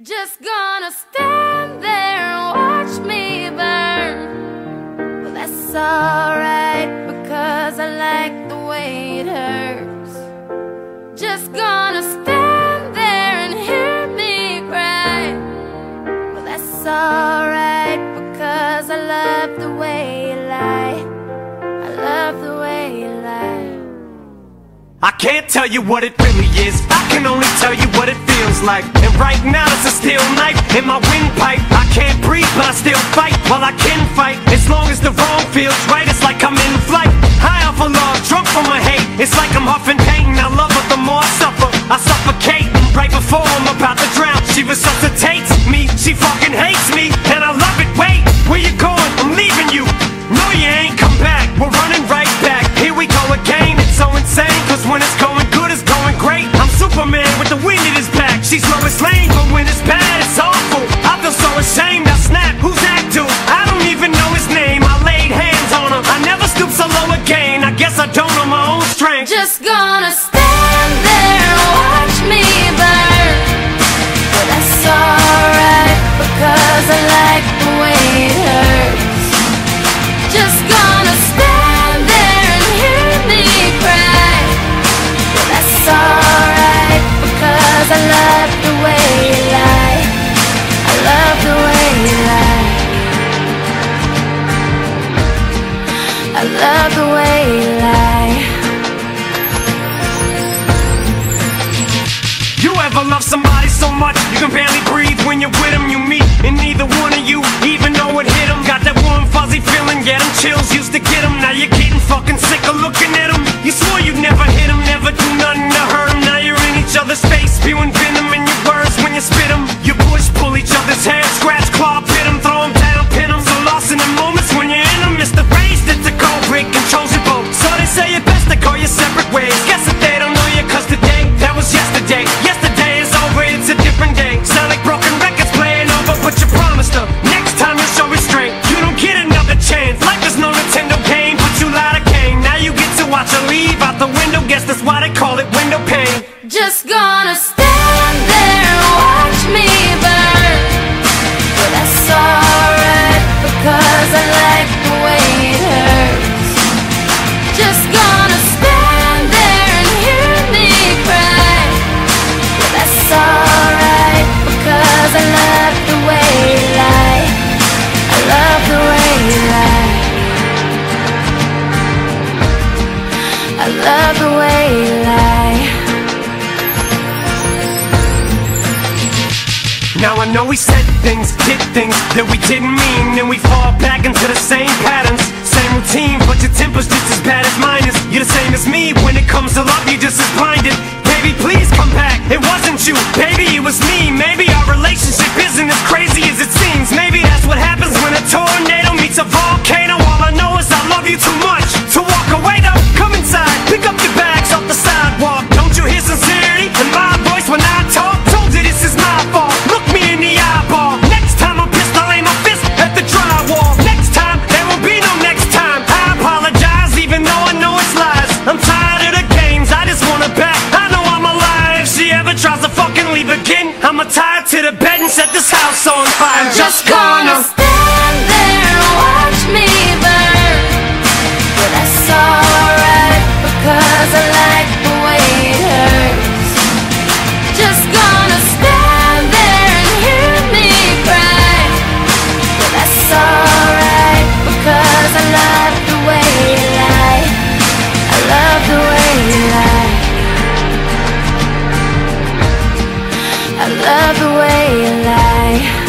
Just gonna stand there and watch me burn. Well, that's alright, because I like the way it hurts. Just gonna stand there and hear me cry. Well, that's alright, because I love the way you lie. I love the way you lie. I can't tell you what it really is, I can only tell you what it feels like. And right now it's a steel knife in my windpipe. I can't breathe but I still fight, while I can fight. As long as the wrong feels right, it's like I'm in flight. High off of love, drunk from my hate, it's like I'm huffing pain. I love her the more I suffer, I suffocate. Right before I'm about to drown, she resuscitates me. She fucking hates me, and I love it. Wait, where you going? I'm leaving you. No, you ain't come back, we're running right back. Here we go again, it's so insane, cause when it's going good, it's going great. I'm Superman with the wind in his back. She's Lois Lane, but when it's bad, it's awful. I feel so ashamed, I snap, who's that dude? I don't even know his name, I laid hands on him. I never stoop so low again, I guess I don't know my own strength. Just gonna stand there and watch me burn. But that's alright, because I like the way it hurts. Just gonna stand there and hear me cry. But that's alright, because I love the way you lie. I love the way you lie. I love the way you lie. You ever love somebody so much you can barely breathe when you're with them? You meet and neither one of you even know it hit them. Got that warm fuzzy feeling, yeah, them chills used to get them. Now you're getting fucking sick of looking at them. You swore you'd never hit them, never do nothing to hurt them. Now you're in each other's face, spewing venom in your words when you spit them. You push, pull each other's hair, scratch, claw, pit them, throw them down, pin them. So lost in the moments when you're in them, it's the rage that's a cold break, controls your boat. So they say it best to go your separate ways. Guess that they don't know you, cause today, that was yesterday. Yesterday is over, it's a different day. Sound like broken records playing over, but you promised her next time you'll show restraint. You don't get another chance, life is no Nintendo game, but you lied again. Now you get to watch her leave out the window, guess that's why they call it window pane. Just gonna stand there and watch me burn. But that's alright, because I like the way it hurts. Just gonna stand there and hear me cry. But that's alright, because I love the way you lie. I love the way you lie. I love the way you lie. Now I know we said things, did things that we didn't mean, and we fall back into the same patterns, same routine, but your temper's just as bad as mine is. You're the same as me, when it comes to love, you're just as blinded. Baby, please come back, it wasn't you, baby, it was me. Maybe our relationship isn't as crazy as it seems. Maybe that's what happens when a tornado meets a volcano. All I know is I love you too much to walk away though. Come inside, pick up your bags off the sidewalk. Don't you hear sincerity in my voice when I talk? Told you this is my fault, look me in the eyeball. Next time I'm pissed, I'll aim my fist at the drywall. Next time, there will be no next time. I apologize even though I know it's lies. I'm tired of the games, I just want her back. I know I'm alive, if she ever tries to fucking leave again, I'ma tie her to the bed and set this house on fire. I'm just gonna stand there and watch me burn. But that's alright, because I like the way it hurts. Just gonna stand there and hear me cry. But that's alright, because I love the way you lie. I love the way you lie. I love the way you lie.